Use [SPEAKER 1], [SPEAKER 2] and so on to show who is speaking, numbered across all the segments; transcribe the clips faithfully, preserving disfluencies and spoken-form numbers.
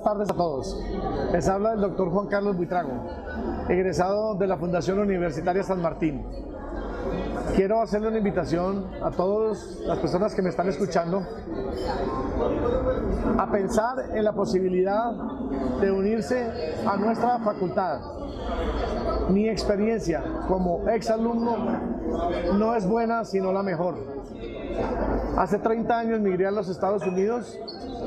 [SPEAKER 1] tardes a todos. Les habla el doctor Juan Carlos Buitrago, egresado de la Fundación Universitaria San Martín. Quiero hacerle una invitación a todas las personas que me están escuchando a pensar en la posibilidad de unirse a nuestra facultad. Mi experiencia como exalumno no es buena, sino la mejor. Hace treinta años migré a los Estados Unidos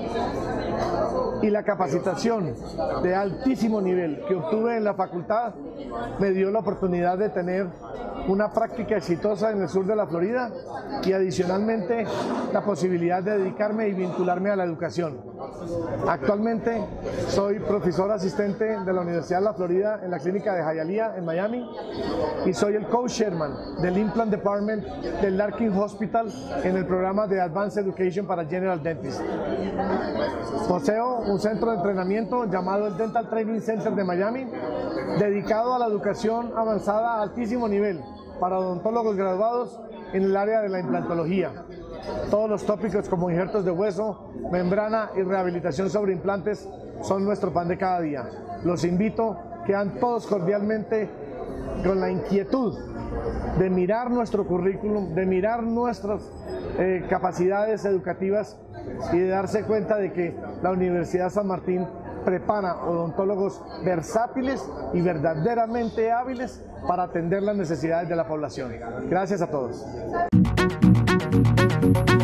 [SPEAKER 1] y la capacitación de altísimo nivel que obtuve en la facultad me dio la oportunidad de tener una práctica exitosa en el sur de la Florida y adicionalmente la posibilidad de dedicarme y vincularme a la educación. Actualmente soy profesor asistente de la Universidad de la Florida en la clínica de Hialeah en Miami y soy el co-chairman del Implant Department del Larkin Hospital en el programa de Advanced Education para General Dentists. Poseo un centro de entrenamiento llamado el Dental Training Center de Miami, dedicado a la educación avanzada a altísimo nivel para odontólogos graduados en el área de la implantología. Todos los tópicos como injertos de hueso, membrana y rehabilitación sobre implantes son nuestro pan de cada día. Los invito a que sean todos cordialmente con la inquietud de mirar nuestro currículum, de mirar nuestras eh, capacidades educativas y de darse cuenta de que la Universidad San Martín prepara odontólogos versátiles y verdaderamente hábiles para atender las necesidades de la población. Gracias a todos.